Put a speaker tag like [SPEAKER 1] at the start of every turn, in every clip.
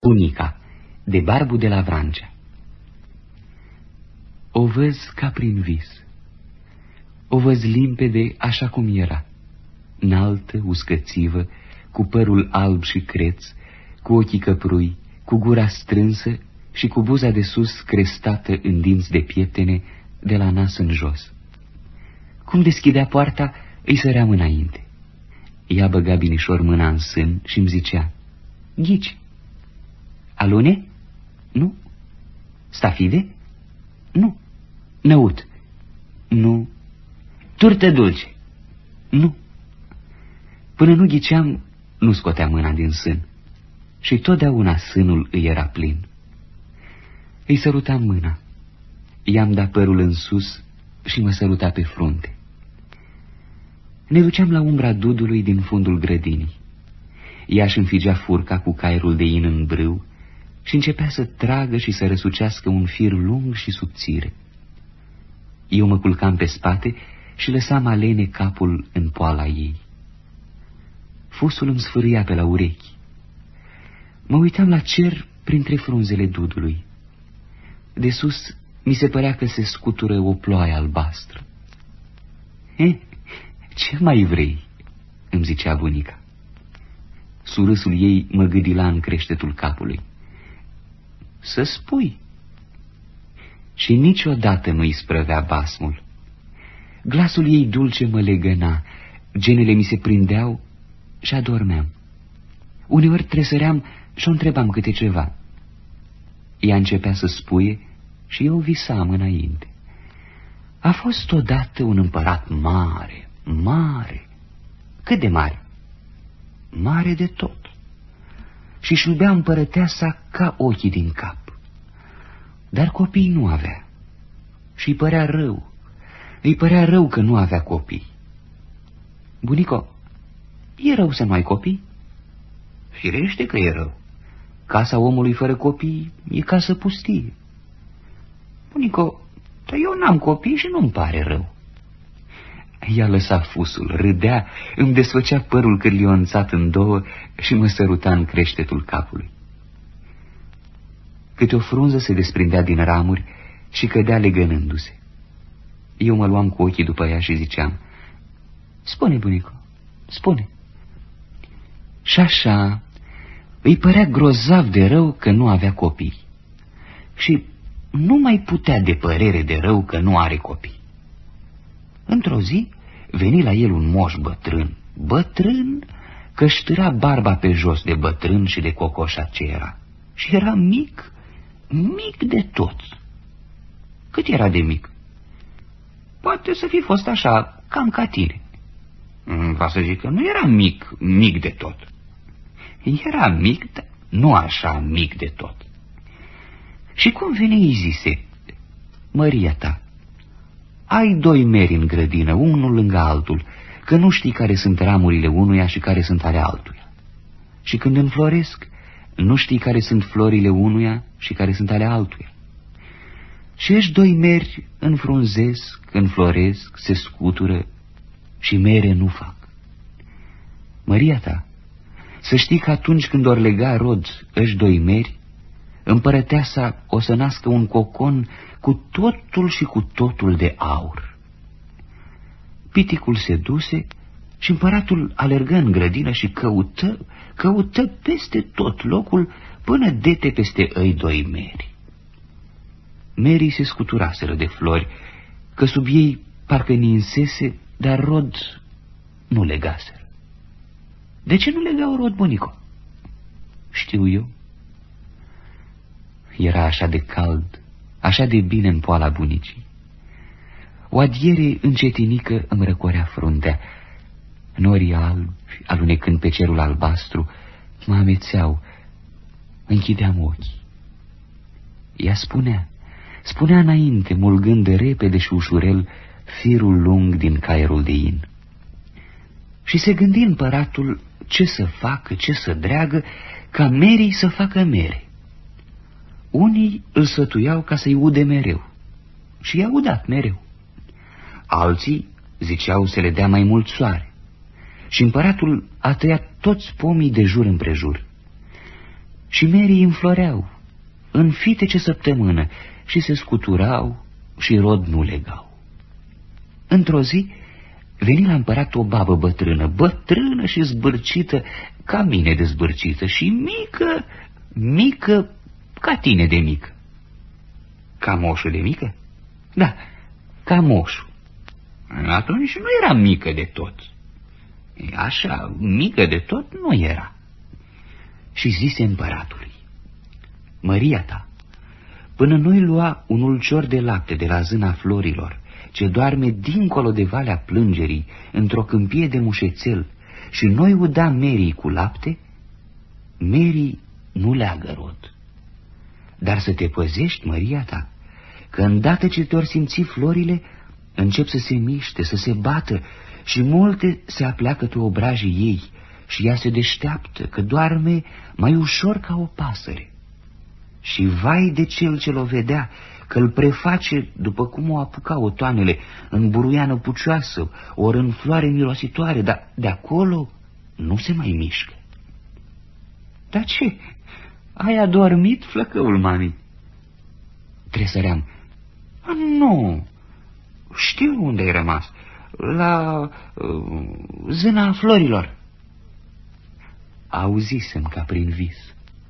[SPEAKER 1] Bunica, de Barbu de la Vrancea. O văz ca prin vis, o văz limpede așa cum era, înaltă, uscățivă, cu părul alb și creț, cu ochii căprui, cu gura strânsă și cu buza de sus crestată în dinți de pieptene de la nas în jos. Cum deschidea poarta, îi săream înainte. Ea băga binișor mâna în sân și îmi zicea: Ghici. Alune? Nu. Stafide? Nu. Năut? Nu. Turtă dulce? Nu. Până nu ghiceam, nu scotea mâna din sân. Și totdeauna sânul îi era plin. Îi sărutam mâna. I-am dat părul în sus și mă săruta pe frunte. Ne duceam la umbra dudului din fundul grădinii. Ea își înfigea furca cu caierul de in în brâu și începea să tragă și să răsucească un fir lung și subțire. Eu mă culcam pe spate și lăsam alene capul în poala ei. Fusul îmi sfârâia pe la urechi. Mă uitam la cer printre frunzele dudului. De sus mi se părea că se scutură o ploaie albastră. Ce mai vrei?" îmi zicea bunica. Surâsul ei mă gâdila în creștetul capului. Să spui. Și niciodată nu-i sprăvea basmul. Glasul ei dulce mă legăna, genele mi se prindeau și adormeam. Uneori tresăream și o întrebam câte ceva. Ea începea să spuie și eu visam înainte. A fost odată un împărat mare, mare. Cât de mare? Mare de tot. Și-și iubea împărăteasa ca ochii din cap. Dar copii nu avea. Și îi părea rău. Îi părea rău că nu avea copii. Bunico, e rău să nu ai copii? Firește că e rău. Casa omului fără copii e casă pustie. Bunico, dar eu n-am copii și nu-mi pare rău. Ea lăsa fusul, râdea, îmi desfăcea părul cârlionțat în două și mă săruta în creștetul capului. Câte o frunză se desprindea din ramuri și cădea legănându-se. Eu mă luam cu ochii după ea și ziceam: Spune, bunico, spune. Și așa îi părea grozav de rău că nu avea copii. Și nu mai putea de părere de rău că nu are copii. Într-o zi veni la el un moș bătrân, că își târa barba pe jos de bătrân și de cocoșa ce era. Și era mic, mic de tot. Cât era de mic? Poate să fi fost așa, cam ca tine. Va să zic că nu era mic, mic de tot. Era mic, dar nu așa mic de tot. Și cum vine îi zise: Măria ta, ai 2 meri în grădină, unul lângă altul, că nu știi care sunt ramurile unuia și care sunt ale altuia. Și când înfloresc, nu știi care sunt florile unuia și care sunt ale altuia. Și ești 2 meri înfrunzesc, înfloresc, se scutură și mere nu fac. Măria ta, să știi că atunci când or lega rod ești 2 meri, împărăteasa o să nască un cocon cu totul și cu totul de aur. Piticul se duse și împăratul alergă în grădină și căută peste tot locul până dete peste ei 2 meri. Merii se scuturaseră de flori, că sub ei parcă ninsese, dar rod nu legaseră. De ce nu legau rod, bunico? Știu eu. Era așa de cald, așa de bine în poala bunicii. O adiere încetinică îmi răcorea fruntea. Norii albi, alunecând pe cerul albastru, mă amețeau. Închideam ochii. Ea spunea înainte, mulgând repede și ușurel firul lung din caierul de in. Și se gândi împăratul ce să facă, ce să dreagă, ca merii să facă mere. Unii îl sfătuiau ca să-i ude mereu și i-a udat mereu. Alții ziceau să le dea mai mult soare și împăratul a tăiat toți pomii de jur împrejur. și merii înfloreau în fitece săptămână și se scuturau și rod nu legau. Într-o zi veni la împărat o babă bătrână, bătrână și zbârcită, ca mine de zbârcită, și mică, mică, ca tine de mică. Ca moșul de mică? Da, ca moșul. Atunci nu era mică de tot. Așa, mică de tot nu era. Și zise împăratului: măria ta, până nu-i lua un ulcior de lapte de la zâna florilor, ce doarme dincolo de Valea Plângerii, într-o câmpie de mușețel, și noi uda merii cu lapte, merii nu leagă rod. Dar să te păzești, măria ta, că îndată ce te-or simți florile, încep să se miște, să se bată, și multe se apleacă pe obrajii ei, și ea se deșteaptă, că doarme mai ușor ca o pasăre. Și vai de cel ce l-o vedea, că îl preface după cum o apuca otoanele, în buruiană pucioasă, ori în floare mirositoare, dar de acolo nu se mai mișcă. Dar ce? Ai adormit, flăcăul mami? Tresăream: nu, știu unde ai rămas, la zâna florilor. Auzisem ca prin vis.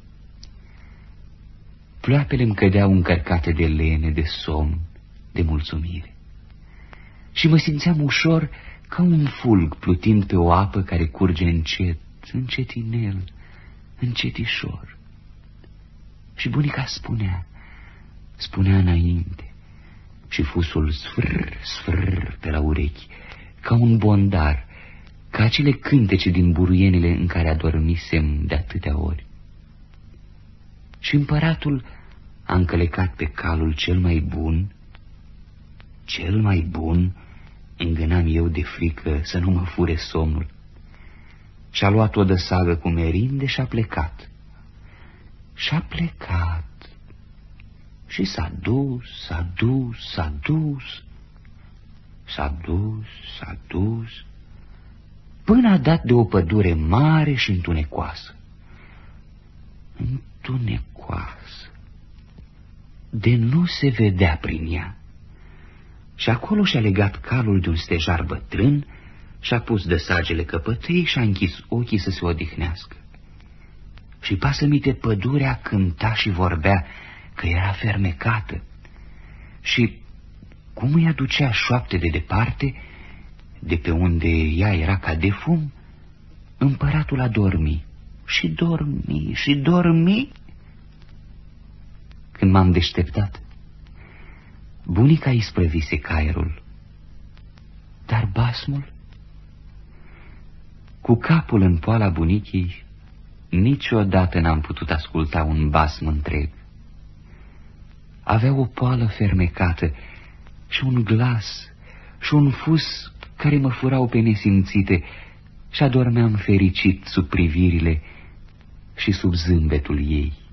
[SPEAKER 1] Ploapele-mi cădeau încărcate de lene, de somn, de mulțumire. Și mă simțeam ușor ca un fulg plutind pe o apă care curge încet, încetinel, încetișor. Și bunica spunea înainte, și fusul sfâr pe la urechi, ca un bondar, ca acele cântece din buruienile în care adormisem de atâtea ori. Și împăratul a încălecat pe calul cel mai bun, îngânam eu de frică să nu mă fure somnul. Și-a luat o dăsagă cu merinde și-a plecat. Și-a plecat. Și s-a dus, până a dat de o pădure mare și întunecoasă. De nu se vedea prin ea. Și acolo și-a legat calul de un stejar bătrân, și-a pus dăsagele căpătâi și-a închis ochii să se odihnească. Și pasămite pădurea cânta și vorbea că era fermecată. Și cum îi aducea șoapte de departe, de pe unde ea era ca de fum, împăratul a dormi. Și dormi. Când m-am deșteptat, bunica isprăvise caierul, dar basmul? Cu capul în poala bunicii, niciodată n-am putut asculta un basm întreg. Avea o poală fermecată și un glas și un fus care mă furau pe nesimțite, și adormeam fericit sub privirile și sub zâmbetul ei.